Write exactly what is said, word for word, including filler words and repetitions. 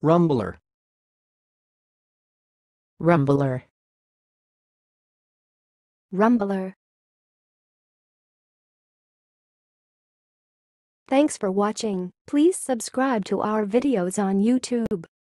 Rumbler. Rumbler. Rumbler. Thanks for watching. Please subscribe to our videos on YouTube.